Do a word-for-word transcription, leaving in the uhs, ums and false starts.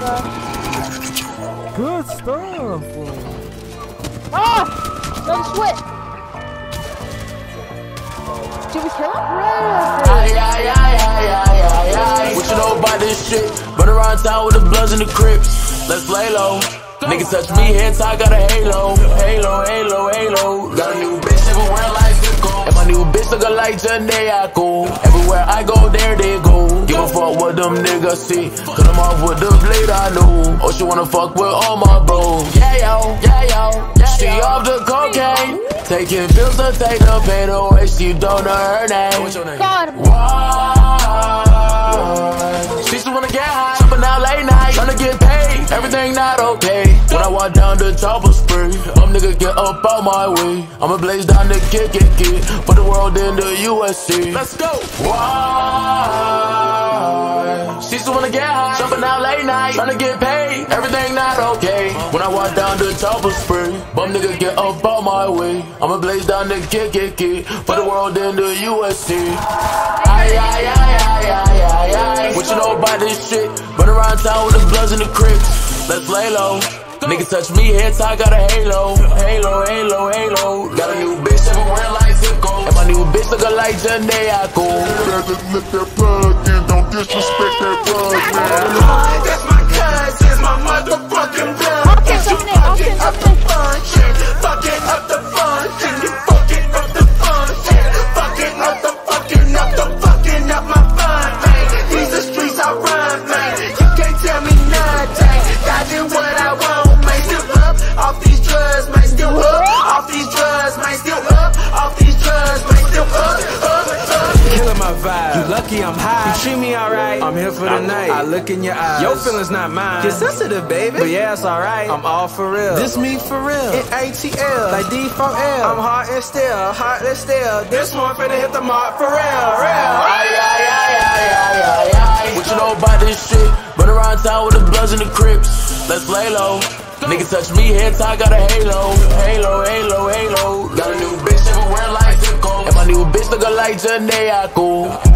Good stuff. Ah! Don't sweat. Did we kill him? Aye, aye, aye, aye, aye, aye, aye. What you know about this shit? Run around town with the Bloods and the Crips. Let's lay low. Nigga touch me, head tie, got a halo. Halo, halo, halo. Got a new bitch everywhere like Cisco. And my new bitch look like Janae. Everywhere I go, there they go. Give a fuck what them niggas see. Cut them off with the blade I know. Oh, she wanna fuck with all my bros. Yeah, yo, yeah, yo, yeah, she yo. Off the cocaine. Taking pills to take the pain away. She don't know her name. What's your name? God. Why? She still wanna get high. Jumping out late night. Tryna get paid. Everything not okay. When I walk down the chopper spray, um nigga get up out my way. I'ma blaze down the kick, kick, kick. Put the world in the U S C. Let's go. Why? She still wanna get high. Jumping out late night. Tryna get paid. Everything not okay. When I walk down the chopper spray, bum nigga get up out my way. I'ma blaze down the kick, kick, kick. Put the world in the U S C. Aye, aye, aye, aye, aye, aye, aye. What you know about this shit? Run around town with the Bloods and the Crips. Let's lay low. Nigga touch me, head tie, got a halo. Halo, halo, halo. Got a new bitch everywhere like Cisco. And my new bitch look like Janae. Just lift that plug in, don't disrespect that plug, man. That's my cousin, my motherfucking blood. Is you fucking up the function? Fucking up the function. You fucking up the function. Fucking up the fucking up the fucking up my fun, man. These the streets I run, man. You can't tell me nothing. Dodging what I want, man. Still up off these drugs, man. Still up off these drugs, man. Still up off these drugs, man. Still up, up, up. Killing my vibe. You lucky I'm high. You treat me alright. I'm here for the night. I look in your eyes. Your feelings not mine. Get sensitive, baby. But yeah, it's alright. I'm all for real. This me for real. In A T L. Like D four L. I'm hard and still. Heartless still. This one finna hit the mark for real. Real. Aye, aye, aye, aye, aye, aye, aye. What you know about this shit? Run around town with the Bloods and the Crips. Let's lay low. Nigga touch me, head tie, got a halo. Halo, halo, halo. Got a new bitch everywhere like Cisco. And my new bitch look like Janae.